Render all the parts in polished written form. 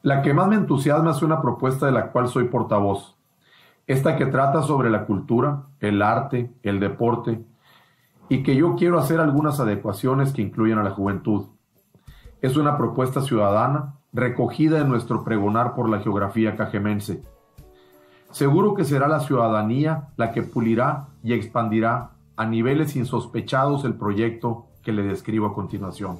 La que más me entusiasma es una propuesta de la cual soy portavoz. Esta que trata sobre la cultura, el arte, el deporte, y que yo quiero hacer algunas adecuaciones que incluyan a la juventud. Es una propuesta ciudadana recogida en nuestro pregonar por la geografía cajemense. Seguro que será la ciudadanía la que pulirá y expandirá a niveles insospechados el proyecto que le describo a continuación.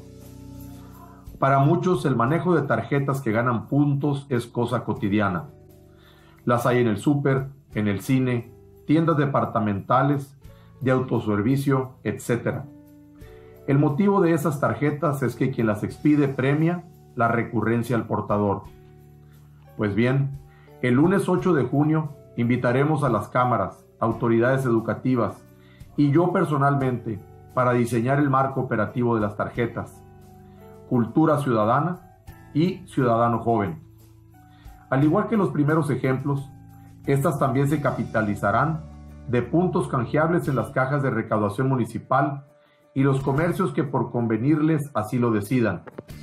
Para muchos, el manejo de tarjetas que ganan puntos es cosa cotidiana. Las hay en el súper, en el cine, tiendas departamentales, de autoservicio, etc. El motivo de esas tarjetas es que quien las expide premia la recurrencia al portador. Pues bien, el lunes 8 de junio invitaremos a las cámaras, autoridades educativas y yo personalmente para diseñar el marco operativo de las tarjetas, cultura ciudadana y ciudadano joven. Al igual que los primeros ejemplos, estas también se capitalizarán de puntos canjeables en las cajas de recaudación municipal y los comercios que por convenirles así lo decidan.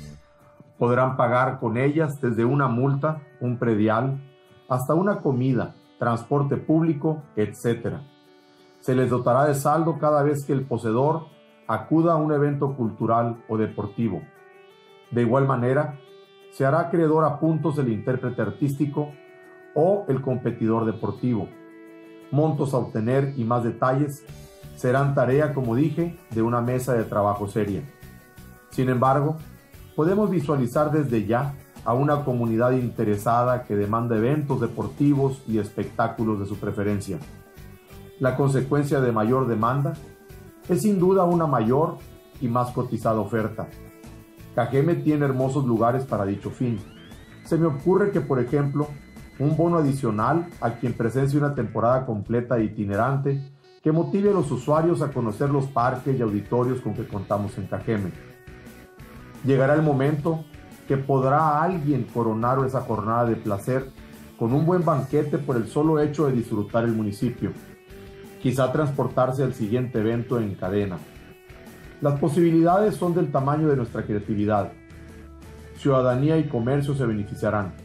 Podrán pagar con ellas desde una multa, un predial, hasta una comida, transporte público, etc. Se les dotará de saldo cada vez que el poseedor acuda a un evento cultural o deportivo. De igual manera, se hará acreedor a puntos el intérprete artístico o el competidor deportivo. Montos a obtener y más detalles serán tarea, como dije, de una mesa de trabajo seria. Sin embargo, podemos visualizar desde ya a una comunidad interesada que demanda eventos deportivos y espectáculos de su preferencia. La consecuencia de mayor demanda es sin duda una mayor y más cotizada oferta. Cajeme tiene hermosos lugares para dicho fin. Se me ocurre que, por ejemplo, un bono adicional a quien presencie una temporada completa e itinerante que motive a los usuarios a conocer los parques y auditorios con que contamos en Cajeme. Llegará el momento que podrá alguien coronar esa jornada de placer con un buen banquete por el solo hecho de disfrutar el municipio. Quizá transportarse al siguiente evento en cadena. Las posibilidades son del tamaño de nuestra creatividad. Ciudadanía y comercio se beneficiarán,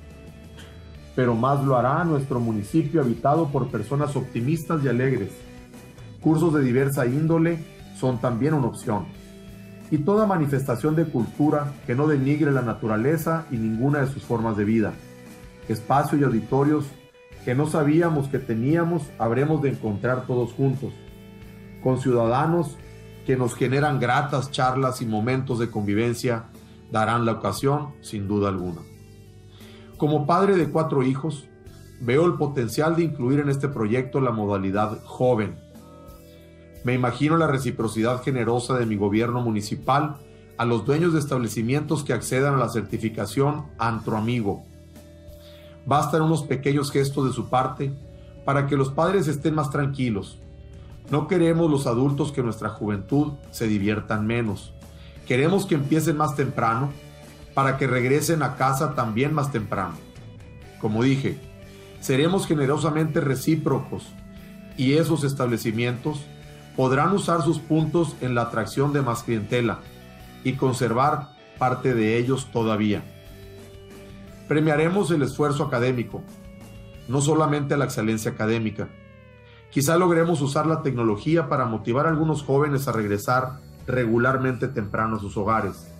pero más lo hará nuestro municipio habitado por personas optimistas y alegres. Cursos de diversa índole son también una opción. Y toda manifestación de cultura que no denigre la naturaleza y ninguna de sus formas de vida. Espacio y auditorios que no sabíamos que teníamos habremos de encontrar todos juntos, con ciudadanos que nos generan gratas charlas y momentos de convivencia, darán la ocasión sin duda alguna. Como padre de 4 hijos, veo el potencial de incluir en este proyecto la modalidad joven. Me imagino la reciprocidad generosa de mi gobierno municipal a los dueños de establecimientos que accedan a la certificación Antroamigo. Bastan unos pequeños gestos de su parte para que los padres estén más tranquilos. No queremos los adultos que nuestra juventud se diviertan menos. Queremos que empiecen más temprano para que regresen a casa también más temprano. Como dije, seremos generosamente recíprocos y esos establecimientos podrán usar sus puntos en la atracción de más clientela y conservar parte de ellos todavía. Premiaremos el esfuerzo académico, no solamente la excelencia académica. Quizá logremos usar la tecnología para motivar a algunos jóvenes a regresar regularmente temprano a sus hogares.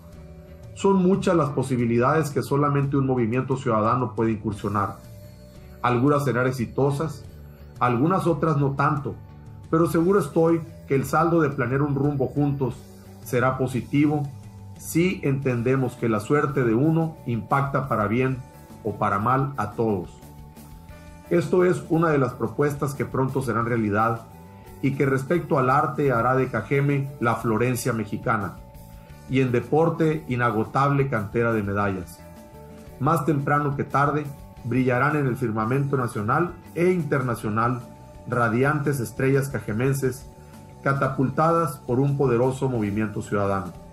Son muchas las posibilidades que solamente un movimiento ciudadano puede incursionar. Algunas serán exitosas, algunas otras no tanto, pero seguro estoy que el saldo de planear un rumbo juntos será positivo si entendemos que la suerte de uno impacta para bien o para mal a todos. Esto es una de las propuestas que pronto serán realidad y que respecto al arte hará de Cajeme la Florencia mexicana y en deporte inagotable cantera de medallas. Más temprano que tarde brillarán en el firmamento nacional e internacional radiantes estrellas cajemenses catapultadas por un poderoso movimiento ciudadano.